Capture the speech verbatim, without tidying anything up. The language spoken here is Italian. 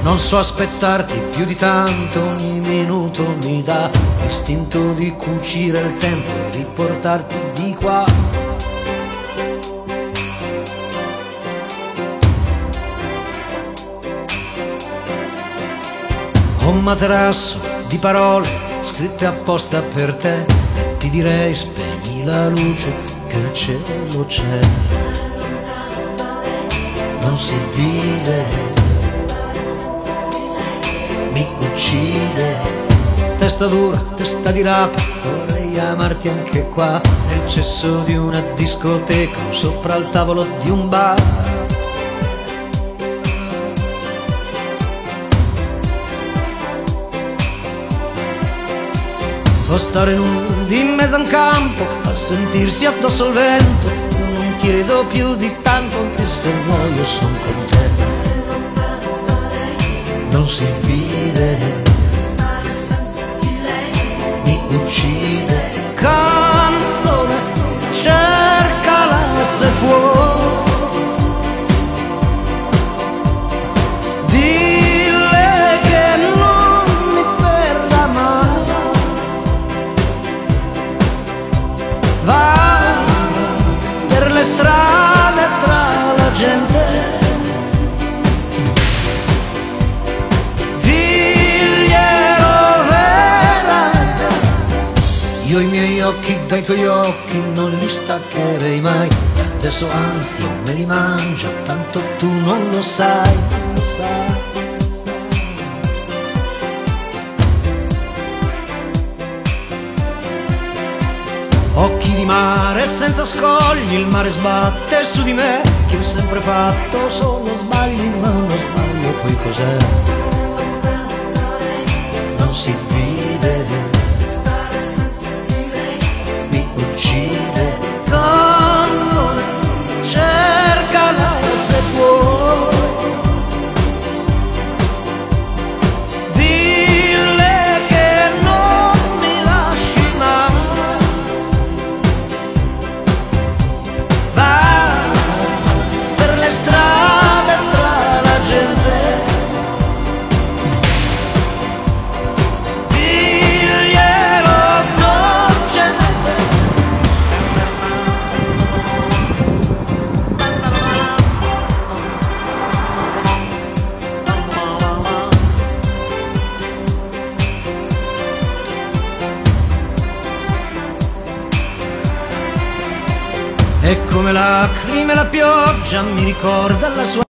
Non so aspettarti più di tanto, ogni minuto mi dà l'istinto di cucire il tempo e riportarti di qua. Ho un materasso di parole scritte apposta per te e ti direi spegni la luce che il cielo c'è. Non si vede, mi uccide, testa dura, testa di rapa, vorrei amarti anche qua, nel cesso di una discoteca o sopra il tavolo di un bar. O stare nudi in mezzo a un campo a sentirsi addosso il vento, non chiedo più di tanto anche se muoio son contento. Non si vede, mi uccide, canzone, cercala se puoi. Dille che non mi perda mai. Va per le strade tra la gente, io i miei occhi dai tuoi occhi non li staccherei mai, adesso anzi me li mangio, tanto tu non lo sai, non lo sai. Occhi di mare senza scogli, il mare sbatte su di me, che ho sempre fatto solo sbagli, ma uno sbaglio poi cos'è? Non si vede, uccide, canzone, cercala se puoi. Dille che non mi lasci mai. Va per le strade tra la gente, e come lacrime la pioggia mi ricorda la sua